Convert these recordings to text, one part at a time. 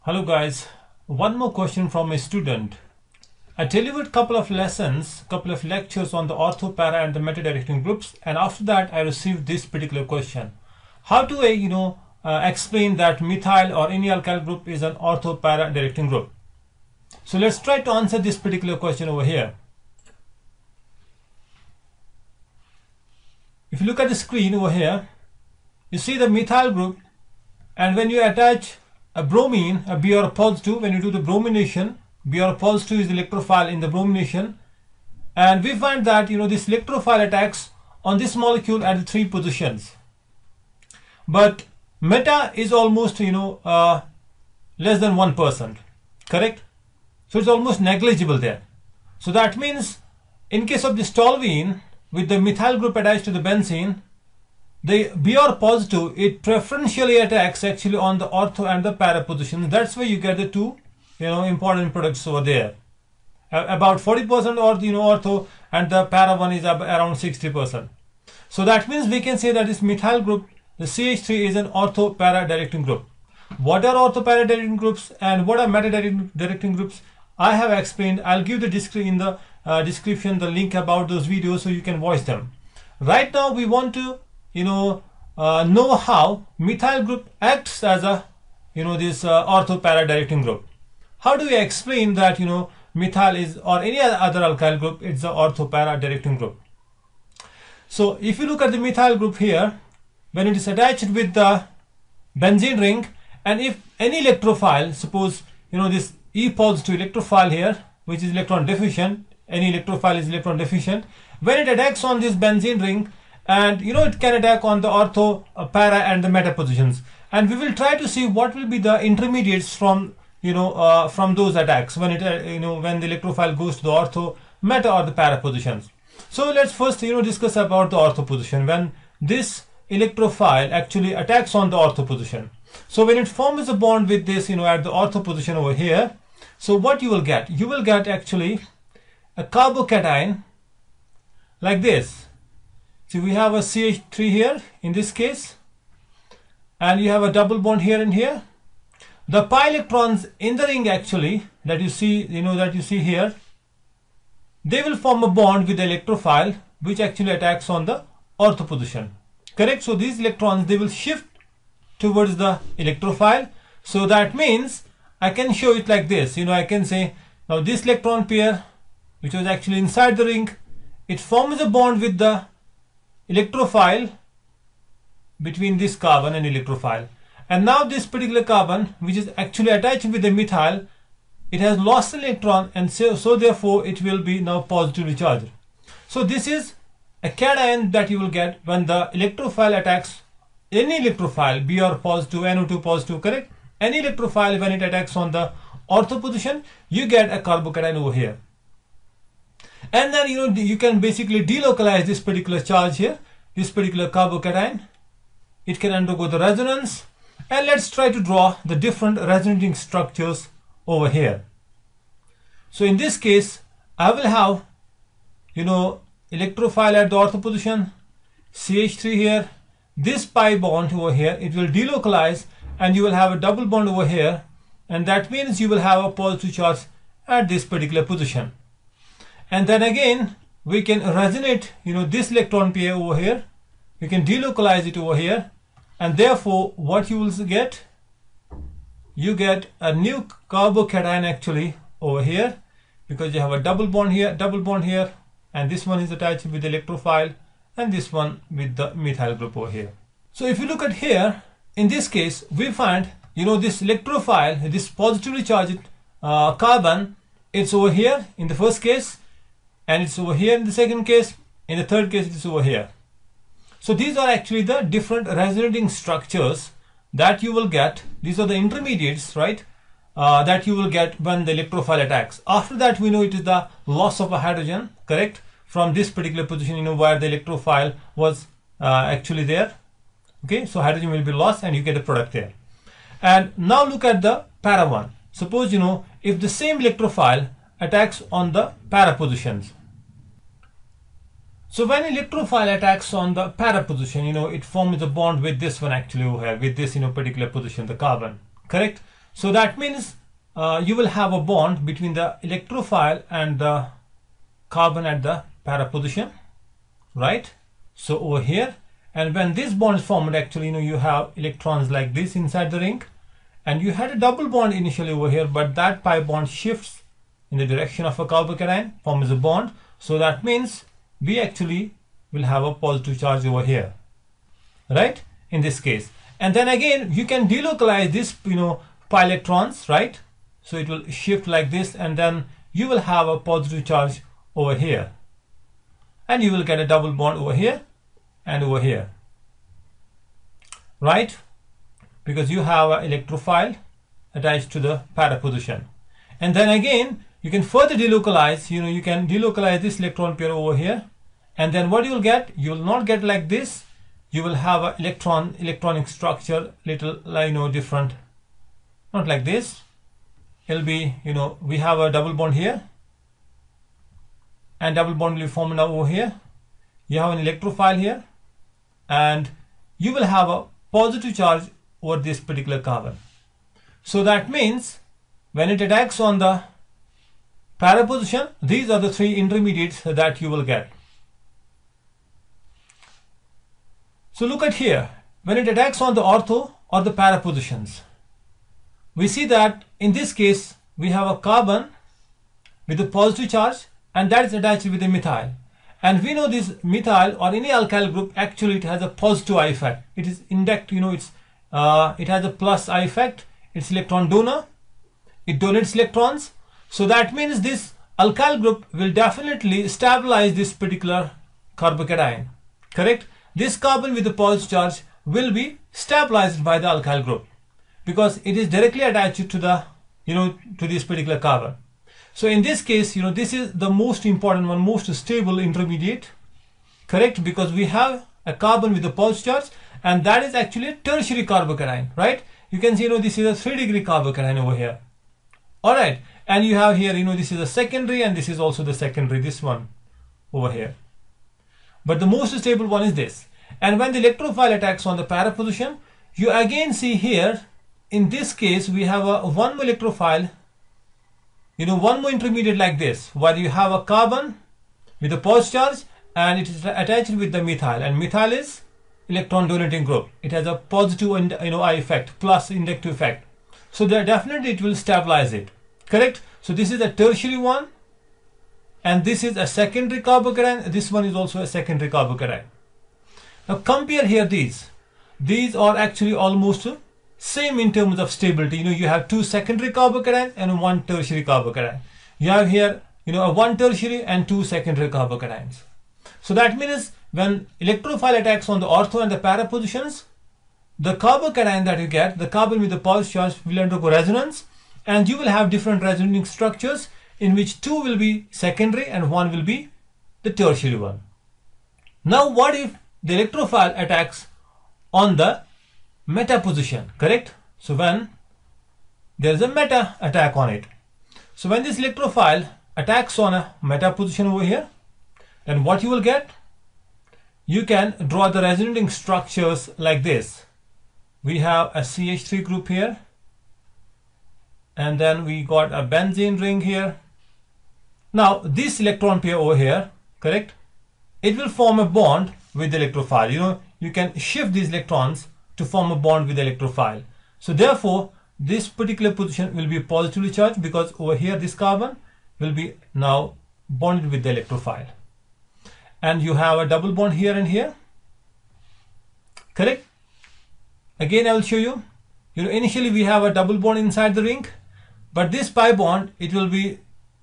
Hello guys, one more question from a student. I delivered couple of lessons, couple of lectures on the Ortho Para and the meta directing groups, and after that I received this particular question. How do I explain that methyl or any alkyl group is an Ortho Para directing group? So let's try to answer this particular question over here. If you look at the screen over here, you see the methyl group, and when you attach a bromine, a Br positive, when you do the bromination, Br positive is the electrophile in the bromination, and we find that this electrophile attacks on this molecule at the 3 positions. But meta is almost less than 1%, correct? So it's almost negligible there. So that means in case of this toluene with the methyl group attached to the benzene, the Br positive, it preferentially attacks actually on the ortho and the para positions. That's why you get the two important products over there. About 40% or ortho, and the para one is around 60%. So that means we can say that this methyl group, the CH3, is an ortho para directing group. What are ortho para directing groups and what are meta directing groups? I have explained. I'll give the description the link about those videos so you can watch them. Right now we want to know how methyl group acts as a this ortho para directing group. How do we explain that methyl is, or any other alkyl group, it's the ortho para directing group? So if you look at the methyl group here, when it is attached with the benzene ring, and if any electrophile, suppose this E positive electrophile here, which is electron deficient, any electrophile is electron deficient, when it attacks on this benzene ring, and it can attack on the ortho, para and the meta positions, and we will try to see what will be the intermediates from from those attacks when it when the electrophile goes to the ortho, meta or the para positions. So let's first discuss about the ortho position, when this electrophile actually attacks on the ortho position. So when it forms a bond with this at the ortho position over here, so what you will get actually a carbocation like this. So we have a CH3 here in this case, and you have a double bond here and here. The pi electrons in the ring actually that you see here, they will form a bond with the electrophile which actually attacks on the ortho position, correct? So these electrons, they will shift towards the electrophile. So that means I can show it like this. I can say now this electron pair, which was actually inside the ring, it forms a bond with the electrophile between this carbon and electrophile, and now this particular carbon, which is actually attached with the methyl, it has lost an electron, and so therefore it will be now positively charged. So this is a cation that you will get when the electrophile attacks any electrophile, Br positive, NO2 positive, correct? Any electrophile, when it attacks on the ortho position, you get a carbocation over here. And then you can basically delocalize this particular charge here, this particular carbocation. It can undergo the resonance, and let's try to draw the different resonating structures over here. So in this case, I will have electrophile at the ortho position, CH3 here, this pi bond over here, it will delocalize, and you will have a double bond over here, and that means you will have a positive charge at this particular position. And then again we can resonate this electron pair over here, we can delocalize it over here, and therefore what you will get, you get a new carbocation actually over here, because you have a double bond here, and this one is attached with the electrophile, and this one with the methyl group over here. So if you look at here, in this case we find this electrophile, this positively charged carbon, it's over here in the first case, and it's over here in the second case, in the third case it's over here. So these are actually the different resonating structures that you will get. These are the intermediates, right, that you will get when the electrophile attacks. After that, we know it is the loss of a hydrogen, correct, from this particular position where the electrophile was actually there. Okay, so hydrogen will be lost and you get a product there. And now look at the para one. Suppose if the same electrophile attacks on the para positions. So when electrophile attacks on the para position, it forms a bond with this one actually over here, with this particular position, the carbon, correct? So that means you will have a bond between the electrophile and the carbon at the para position, right? So over here, and when this bond is formed, actually, you have electrons like this inside the ring, and you had a double bond initially over here, but that pi bond shifts in the direction of a carbocation, forms a bond. So that means we actually will have a positive charge over here, right, in this case. And then again, you can delocalize this, pi electrons, right? So it will shift like this, and then you will have a positive charge over here, and you will get a double bond over here and over here, right? Because you have an electrophile attached to the para position. And then again, you can further delocalize, you can delocalize this electron pair over here, and then what you will get, you will not get like this. You will have an electronic structure little, different, not like this. It'll be, we have a double bond here, and double bond will be formed now over here. You have an electrophile here, and you will have a positive charge over this particular carbon. So that means when it attacks on the para position, these are the three intermediates that you will get. So look at here, when it attacks on the ortho or the para positions, we see that in this case we have a carbon with a positive charge, and that is attached with a methyl. And we know this methyl or any alkyl group, actually it has a positive I effect. It is indirect, it has a plus I effect. It's electron donor. It donates electrons. So that means this alkyl group will definitely stabilize this particular carbocation. Correct? This carbon with the positive charge will be stabilized by the alkyl group because it is directly attached to the, to this particular carbon. So in this case, this is the most important one, most stable intermediate. Correct? Because we have a carbon with the positive charge, and that is actually a tertiary carbocation, right? You can see, this is a 3-degree carbocation over here. All right. And you have here, this is a secondary, and this is also the secondary, this one over here. But the most stable one is this. And when the electrophile attacks on the para position, you again see here, in this case, we have a one more electrophile, one more intermediate like this, where you have a carbon with a positive charge, and it is attached with the methyl, and methyl is electron donating group. It has a positive I effect plus inductive effect. So there definitely it will stabilize it. Correct? So this is a tertiary one, and this is a secondary carbocation. This one is also a secondary carbocation. Now compare here these. These are actually almost same in terms of stability. You have two secondary carbocations and one tertiary carbocation. You have here, one tertiary and two secondary carbocations. So that means when electrophile attacks on the ortho and the para positions, the carbocation that you get, the carbon with the positive charge, will undergo resonance, and you will have different resonating structures in which two will be secondary and one will be the tertiary one. Now what if the electrophile attacks on the meta position? Correct? So when there is a meta attack on it, so when this electrophile attacks on a meta position over here, then what you will get, you can draw the resonating structures like this. We have a CH3 group here, and then we got a benzene ring here. Now this electron pair over here, correct, it will form a bond with the electrophile. You can shift these electrons to form a bond with the electrophile. So therefore this particular position will be positively charged, because over here this carbon will be now bonded with the electrophile, and you have a double bond here and here. Correct? Again I will show you. Initially we have a double bond inside the ring, but this pi bond, it will be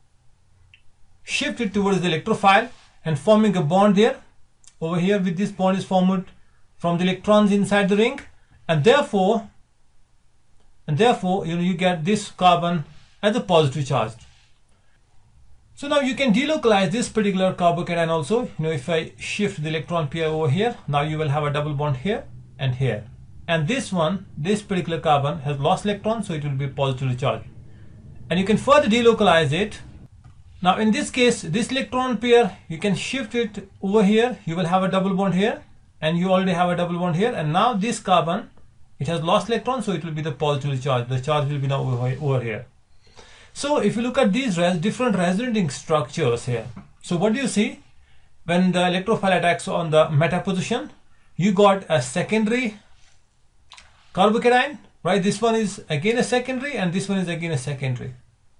shifted towards the electrophile and forming a bond there. Over here with this bond is formed from the electrons inside the ring, and therefore you get this carbon as a positive charge. So now you can delocalize this particular carbocation also. If I shift the electron pair over here, now you will have a double bond here and here, and this particular carbon has lost electrons, so it will be positively charged, and you can further delocalize it. Now in this case, this electron pair, you can shift it over here. You will have a double bond here, and you already have a double bond here, and now this carbon It has lost electron, so it will be the positively charged. The charge will be now over here. So if you look at these different resonating structures here, so what do you see? When the electrophile attacks on the meta position, you got a secondary carbocation, right? This one is again a secondary and this one is again a secondary.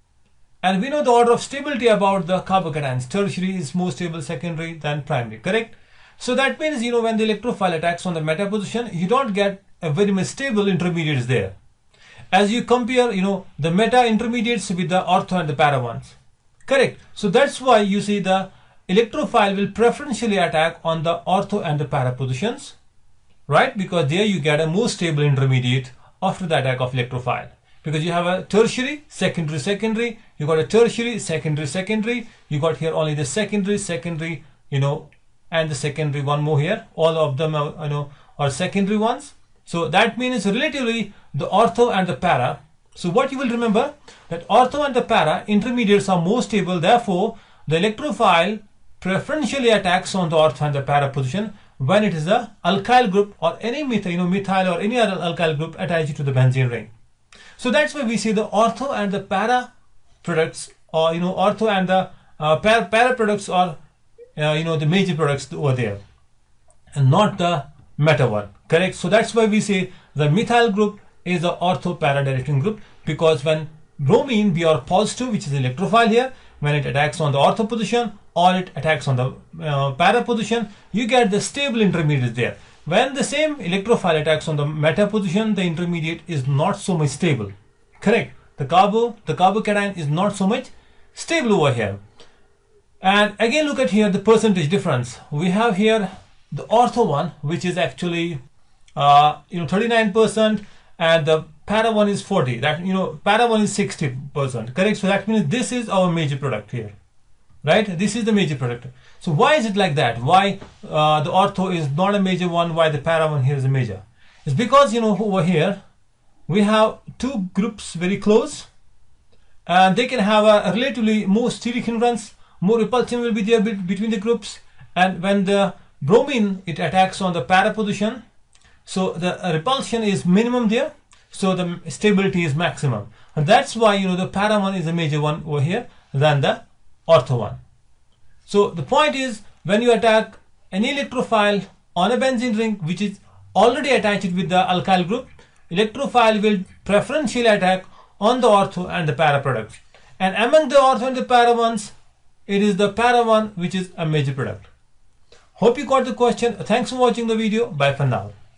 And we know the order of stability about the carbocations. Tertiary is more stable secondary than primary, correct? So that means, you know, when the electrophile attacks on the meta position, you don't get a very much stable intermediates there. As you compare, you know, the meta intermediates with the ortho and the para ones, correct? So that's why you see the electrophile will preferentially attack on the ortho and the para positions, right? Because there you get a more stable intermediate after the attack of electrophile. Because you have a tertiary, secondary, secondary, you got a tertiary, secondary, secondary, you got here only the secondary, secondary, you know, and the secondary one more here. All of them are, you know, are secondary ones. So that means relatively the ortho and the para. So what you will remember, that ortho and the para intermediates are more stable. Therefore, the electrophile preferentially attacks on the ortho and the para position when it is a alkyl group or any methyl, you know, methyl or any other alkyl group attached to the benzene ring. So that's why we see the ortho and the para products, or you know, ortho and the para products are you know, the major products over there, and not the meta one, correct? So that's why we say the methyl group is the ortho para directing group, because when bromine Br positive, which is electrophile here, when it attacks on the ortho position or it attacks on the para position, you get the stable intermediate there. When the same electrophile attacks on the meta position, the intermediate is not so much stable, correct? The carbocation is not so much stable over here. And again, look at here the percentage difference. We have here the ortho one, which is actually you know, 39%, and the para one is 40. That, you know, para one is 60%, correct? So that means this is our major product here, right? This is the major product. So why is it like that? Why the ortho is not a major one? Why the para one here is a major? It's because, you know, over here we have two groups very close, and they can have a relatively more steric hindrance. More repulsion will be there between the groups, and when the bromine it attacks on the para position, so the repulsion is minimum there, so the stability is maximum, and that's why, you know, the para one is a major one over here than the ortho one. So the point is, when you attack an electrophile on a benzene ring which is already attached with the alkyl group, electrophile will preferentially attack on the ortho and the para products, and among the ortho and the para ones, it is the para one which is a major product. Hope you got the question. Thanks for watching the video. Bye for now.